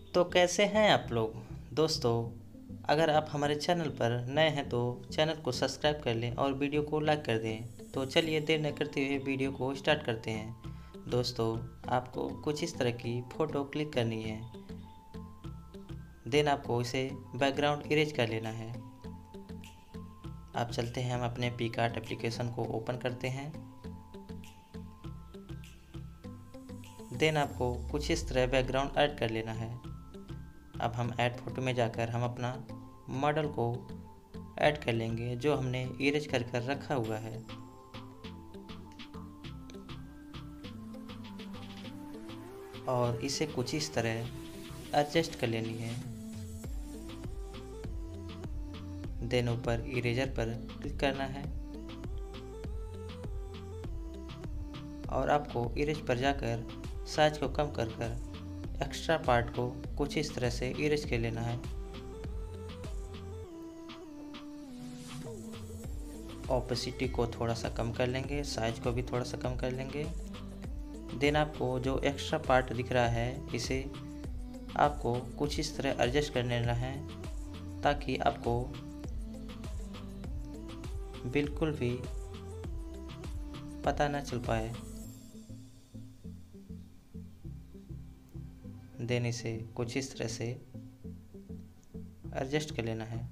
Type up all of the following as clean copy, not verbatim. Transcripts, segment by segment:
तो कैसे हैं आप लोग दोस्तों। अगर आप हमारे चैनल पर नए हैं तो चैनल को सब्सक्राइब कर लें और वीडियो को लाइक कर दें। तो चलिए देर न करते हुए वीडियो को स्टार्ट करते हैं। दोस्तों, आपको कुछ इस तरह की फ़ोटो क्लिक करनी है। देन आपको इसे बैकग्राउंड इरेज कर लेना है। आप चलते हैं, हम अपने पिकआर्ट एप्लीकेशन को ओपन करते हैं। देन आपको कुछ इस तरह बैकग्राउंड ऐड कर लेना है। अब हम ऐड फोटो में जाकर हम अपना मॉडल को ऐड कर लेंगे जो हमने इरेज कर कर रखा हुआ है। और इसे कुछ इस तरह एडजस्ट कर लेनी है। देन ऊपर इरेजर पर क्लिक करना है और आपको इरेज पर जाकर साइज को कम कर कर एक्स्ट्रा पार्ट को कुछ इस तरह से इरेज कर लेना है। ऑपेसिटी को थोड़ा सा कम कर लेंगे, साइज को भी थोड़ा सा कम कर लेंगे। देन आपको जो एक्स्ट्रा पार्ट दिख रहा है इसे आपको कुछ इस तरह एडजस्ट कर लेना है ताकि आपको बिल्कुल भी पता न चल पाए। देन इसे कुछ इस तरह से एडजस्ट कर लेना है।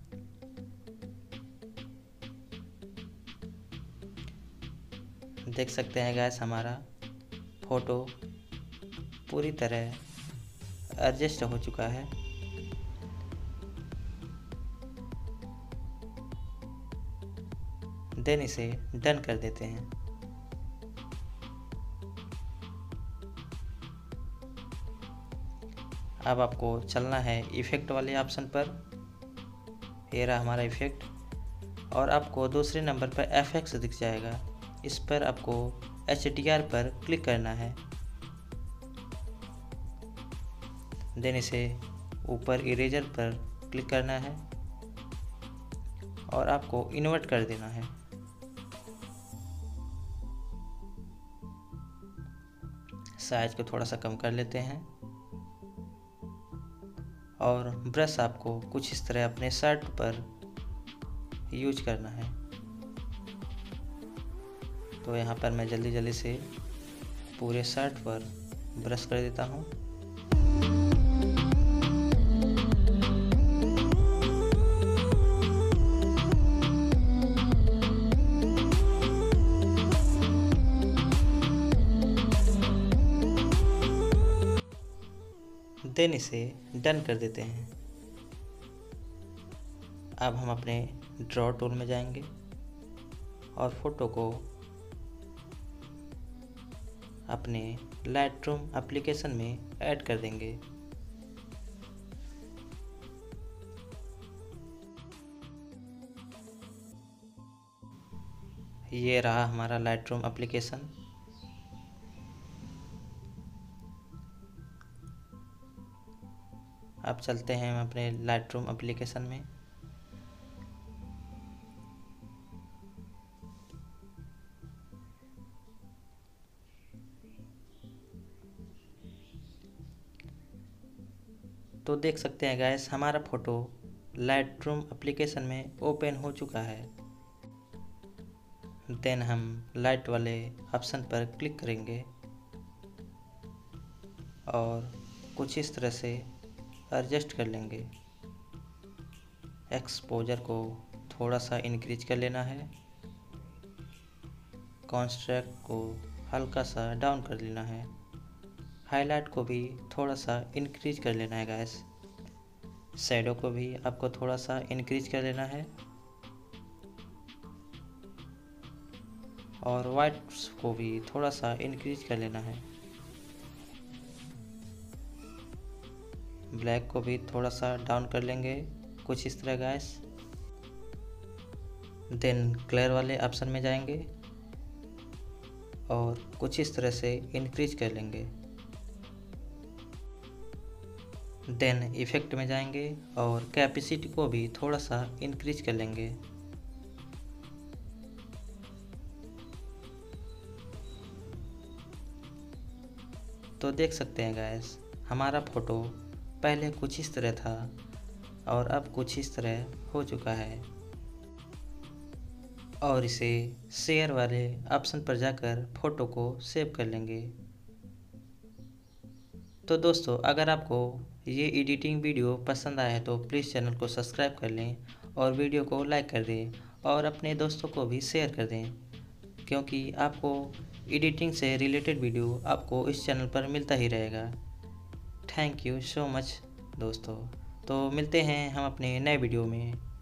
देख सकते हैं गैस, हमारा फ़ोटो पूरी तरह एडजस्ट हो चुका है। देन इसे डन कर देते हैं। अब आपको चलना है इफ़ेक्ट वाले ऑप्शन पर। ये रहा हमारा इफ़ेक्ट और आपको दूसरे नंबर पर एफएक्स दिख जाएगा। इस पर आपको HDR पर क्लिक करना है। देन इसे ऊपर इरेजर पर क्लिक करना है और आपको इन्वर्ट कर देना है। साइज को थोड़ा सा कम कर लेते हैं और ब्रश आपको कुछ इस तरह अपने शर्ट पर यूज करना है। तो यहाँ पर मैं जल्दी जल्दी से पूरे शर्ट पर ब्रश कर देता हूँ। देन इसे डन कर देते हैं। अब हम अपने ड्रॉ टूल में जाएंगे और फोटो को अपने लाइटरूम एप्लीकेशन में ऐड कर देंगे। ये रहा हमारा लाइटरूम एप्लीकेशन। अब चलते हैं हम अपने लाइटरूम एप्लीकेशन में। तो देख सकते हैं गाइस, हमारा फ़ोटो लाइटरूम एप्लीकेशन में ओपन हो चुका है। देन हम लाइट वाले ऑप्शन पर क्लिक करेंगे और कुछ इस तरह से एडजस्ट कर लेंगे। एक्सपोजर को थोड़ा सा इंक्रीज कर लेना है। कॉन्ट्रास्ट को हल्का सा डाउन कर लेना है। हाईलाइट को भी थोड़ा सा इंक्रीज कर लेना है गाइस। शैडो को भी आपको थोड़ा सा इंक्रीज कर लेना है और वाइट्स को भी थोड़ा सा इंक्रीज कर लेना है। ब्लैक को भी थोड़ा सा डाउन कर लेंगे कुछ इस तरह गाइस। देन क्लियर वाले ऑप्शन में जाएंगे और कुछ इस तरह से इंक्रीज कर लेंगे। देन इफ़ेक्ट में जाएंगे और कैपेसिटी को भी थोड़ा सा इंक्रीज कर लेंगे। तो देख सकते हैं गाइस, हमारा फ़ोटो पहले कुछ इस तरह था और अब कुछ इस तरह हो चुका है। और इसे शेयर वाले ऑप्शन पर जाकर फ़ोटो को सेव कर लेंगे। तो दोस्तों, अगर आपको ये एडिटिंग वीडियो पसंद आया है तो प्लीज़ चैनल को सब्सक्राइब कर लें और वीडियो को लाइक कर दें और अपने दोस्तों को भी शेयर कर दें, क्योंकि आपको एडिटिंग से रिलेटेड वीडियो आपको इस चैनल पर मिलता ही रहेगा। थैंक यू सो मच दोस्तों। तो मिलते हैं हम अपने नए वीडियो में।